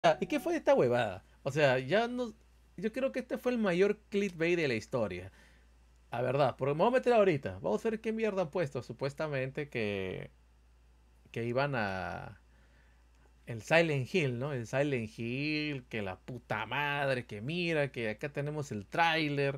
¿Y qué fue esta huevada? O sea, ya no. Yo creo que este fue el mayor clickbait de la historia. La verdad, porque me voy a meter ahorita. Vamos a ver qué mierda han puesto. Supuestamente que iban a. El Silent Hill, ¿no? El Silent Hill, que la puta madre, que mira, que acá tenemos el tráiler.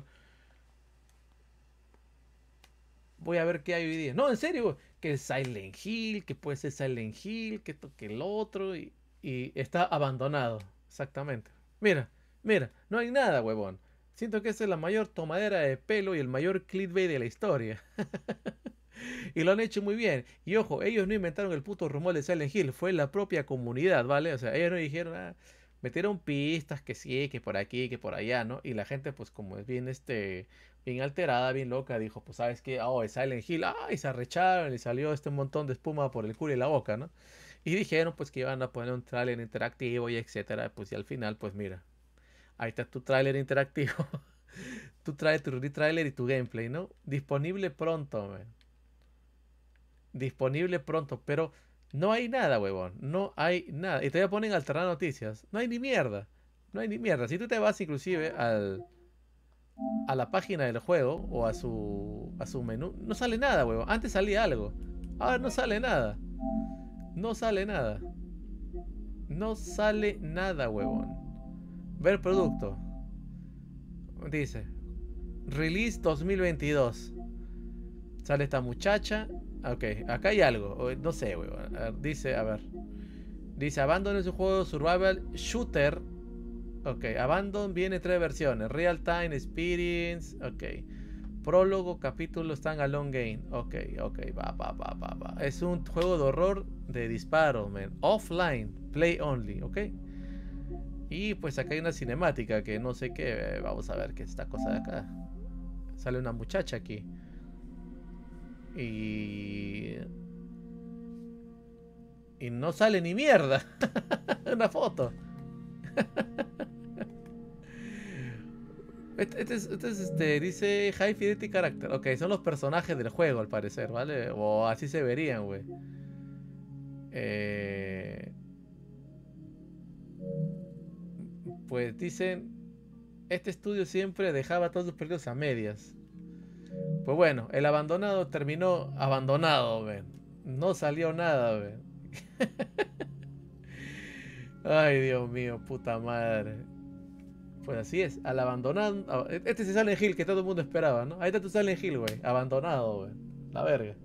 Voy a ver qué hay hoy día. No, en serio, que el Silent Hill, que puede ser Silent Hill, que esto, que el otro, y está abandonado. Exactamente. Mira, mira, no hay nada, huevón. Siento que esa es la mayor tomadera de pelo y el mayor clickbait de la historia. Y lo han hecho muy bien. Y ojo, ellos no inventaron el puto rumor de Silent Hill, fue la propia comunidad, ¿vale? O sea, ellos no dijeron, metieron pistas que sí, que por aquí, que por allá, ¿no? Y la gente, pues como es bien, bien alterada, bien loca, dijo, pues sabes qué, oh, es Silent Hill, y se arrecharon y salió este montón de espuma por el culo y la boca, ¿no? Y dijeron, pues que iban a poner un tráiler interactivo y etcétera, pues y al final, pues mira, ahí está tu tráiler interactivo. Tú traes tu tráiler y tu gameplay, ¿no? Disponible pronto, man. Disponible pronto, pero no hay nada, huevón. No hay nada. Y todavía ponen alternar noticias. No hay ni mierda. No hay ni mierda. Si tú te vas inclusive a la página del juego o a su menú, no sale nada, huevón. Antes salía algo. Ahora no sale nada. No sale nada. No sale nada, huevón. Ver producto. Dice. Release 2022. Sale esta muchacha. Ok, acá hay algo. No sé, huevón. Dice, a ver. Dice, Abandon es un juego survival shooter. Ok, Abandon viene tres versiones. Real Time Experience. Ok. Prólogo, capítulo, standalone game. Ok, ok, va. Es un juego de horror de disparo, man. Offline, play only, ok. Y pues acá hay una cinemática que no sé qué. Vamos a ver qué es esta cosa de acá. Sale una muchacha aquí. Y... Y no sale ni mierda. Una foto. Dice High Fidelity Character. Ok, son los personajes del juego al parecer, ¿vale? O así se verían, güey. Eh, pues dicen, este estudio siempre dejaba todos sus proyectos a medias. Pues bueno, el abandonado terminó abandonado, ven. No salió nada, ven. Ay, Dios mío, puta madre. Pues así es, al abandonado. Este es el Silent Hill que todo el mundo esperaba, ¿no? Ahí está tu Silent Hill, güey. Abandonado, güey. La verga.